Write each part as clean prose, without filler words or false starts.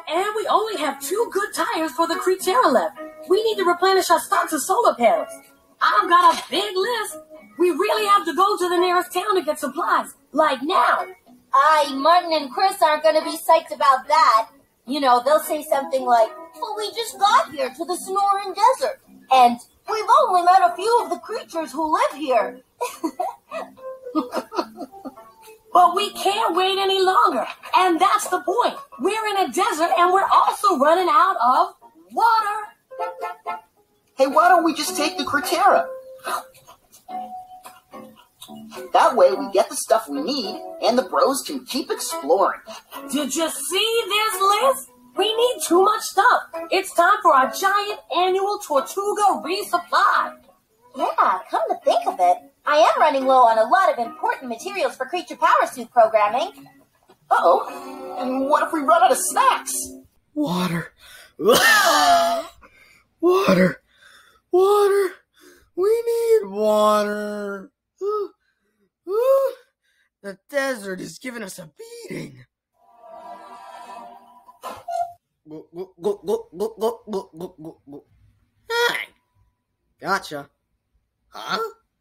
And we only have 2 good tires for the Kratts left. We need to replenish our stocks of solar panels. I've got a big list. We really have to go to the nearest town to get supplies, like now. Martin and Chris aren't going to be psyched about that. You know, they'll say something like, well, we just got here to the Sonoran Desert, and we've only met a few of the creatures who live here. But we can't wait any longer, and that's the point. We're in a desert, and we're also running out of water. Hey, why don't we just take the Kratts? That way we get the stuff we need, and the bros can keep exploring. Did you see this list? We need too much stuff. It's time for our giant annual Tortuga resupply. Yeah, come to think of it, I am running low on a lot of important materials for creature power suit programming. Uh-oh. And what if we run out of snacks? Water. Water. Water. We need water. The desert is giving us a beating. Hi. Gotcha. Huh?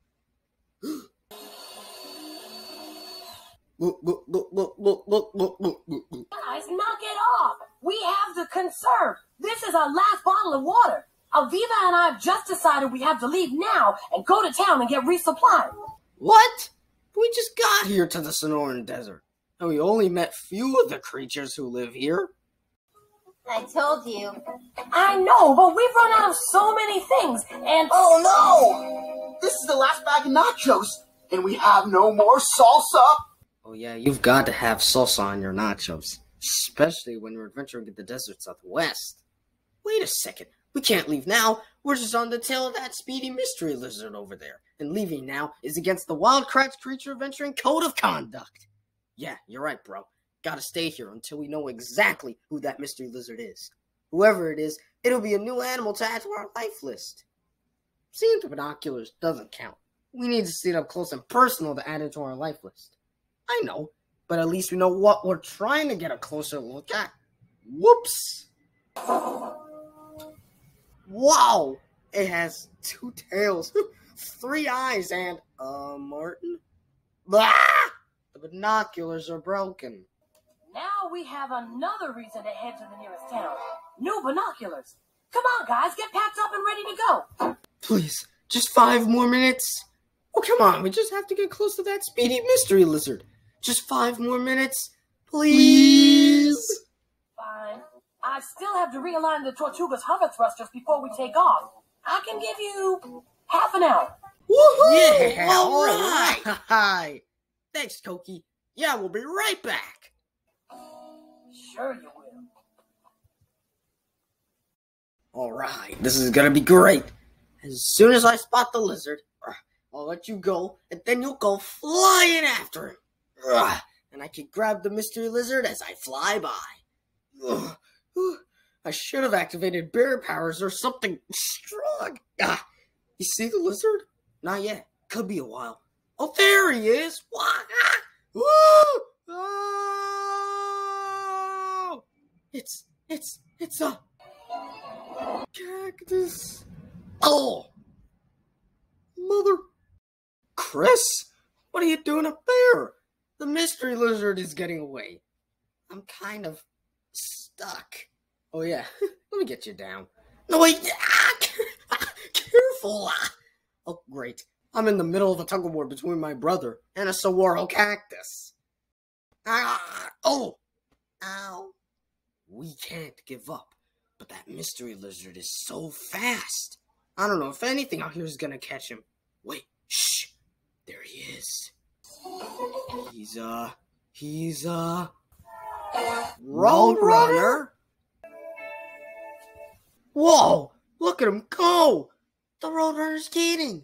Guys, knock it off. We have to conserve. This is our last bottle of water. Aviva and I have just decided we have to leave now and go to town and get resupplied. What? We just got here to the Sonoran Desert, and we only met few of the creatures who live here. I told you. I know, but we've run out of so many things, and... Oh no! This is the last bag of nachos, and we have no more salsa. Oh yeah, you've got to have salsa on your nachos, especially when you're adventuring in the desert southwest. Wait a second, we can't leave now. We're just on the tail of that speedy mystery lizard over there, and leaving now is against the Wild Kratts Creature Adventuring Code of Conduct. Yeah, you're right, bro. Gotta stay here until we know exactly who that mystery lizard is. Whoever it is, it'll be a new animal to add to our life list. Seeing the binoculars doesn't count. We need to see it up close and personal to add it to our life list. I know, but at least we know what we're trying to get a closer look at. Whoops! Wow! It has 2 tails, 3 eyes, and, Martin? Blah! The binoculars are broken. Now we have another reason to head to the nearest town. New binoculars. Come on, guys, get packed up and ready to go. Please, just 5 more minutes. Oh, come on, we just have to get close to that speedy mystery lizard. Just 5 more minutes, please. Fine. I still have to realign the Tortuga's hover thrusters before we take off. I can give you half an hour. Woohoo! Yeah, all right. Thanks, Koki. Yeah, we'll be right back. Sure you will. All right, this is gonna be great. As soon as I spot the lizard, I'll let you go, and then you'll go flying after him. And I can grab the mystery lizard as I fly by. I should have activated bear powers or something strong. You see the lizard? Not yet. Could be a while. Oh, there he is. Oh! It's a cactus. Oh! Mother. Chris, what are you doing up there? The mystery lizard is getting away. I'm kind of stuck. Oh yeah, let me get you down. No wait, careful. Oh great, I'm in the middle of a tug of war between my brother and a saguaro cactus. Oh, ow. We can't give up, but that mystery lizard is so fast. I don't know if anything out here is gonna catch him. Wait, shh, there he is. He's Roadrunner? Whoa, look at him go! The Roadrunner's gaining.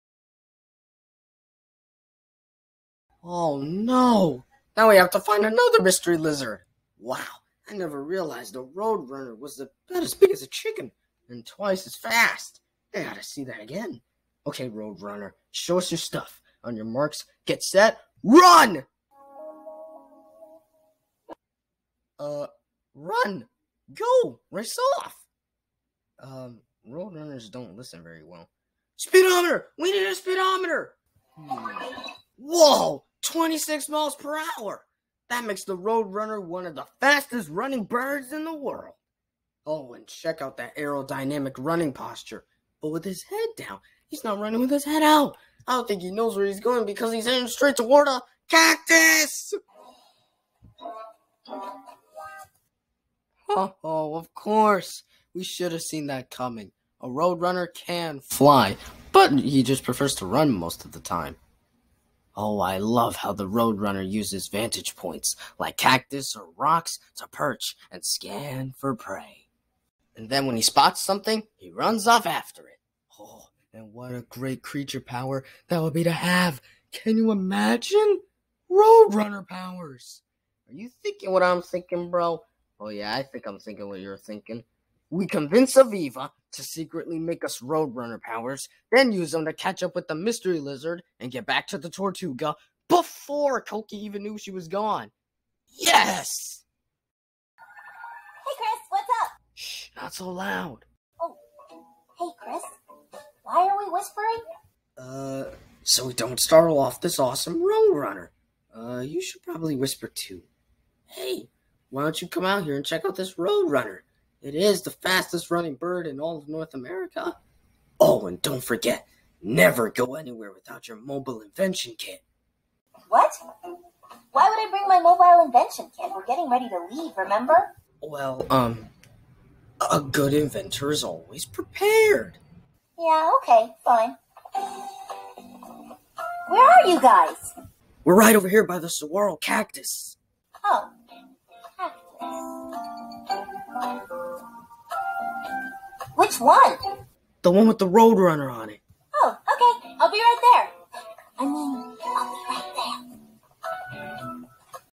Oh no, now we have to find another mystery lizard. Wow, I never realized a Roadrunner was about as big as a chicken and twice as fast. I gotta see that again. Okay, Roadrunner, show us your stuff. On your marks, get set, run! Run? Go! Race off! Roadrunners don't listen very well. Speedometer! We need a speedometer! Whoa! 26 miles per hour! That makes the Roadrunner one of the fastest running birds in the world. Oh, and check out that aerodynamic running posture. But with his head down, he's not running with his head out. I don't think he knows where he's going because he's heading straight toward a cactus! Oh, of course. We should have seen that coming. A Roadrunner can fly, but he just prefers to run most of the time. Oh, I love how the Roadrunner uses vantage points, like cactus or rocks, to perch and scan for prey. And then when he spots something, he runs off after it. Oh, and what a great creature power that would be to have. Can you imagine? Roadrunner powers. Are you thinking what I'm thinking, bro? Oh yeah, I think I'm thinking what you're thinking. We convince Aviva to secretly make us Roadrunner powers, then use them to catch up with the mystery lizard and get back to the Tortuga before Koki even knew she was gone. Yes! Hey, Chris, what's up? Shh, not so loud. Oh, hey, Chris. Why are we whispering? So we don't startle off this awesome Roadrunner. You should probably whisper too. Hey, why don't you come out here and check out this Roadrunner? It is the fastest running bird in all of North America. Oh, and don't forget, never go anywhere without your mobile invention kit. What? Why would I bring my mobile invention kit? We're getting ready to leave, remember? Well, a good inventor is always prepared. Yeah, okay, fine. Where are you guys? We're right over here by the saguaro cactus. Oh, which one? The one with the Roadrunner on it. Oh, okay. I'll be right there. I'll be right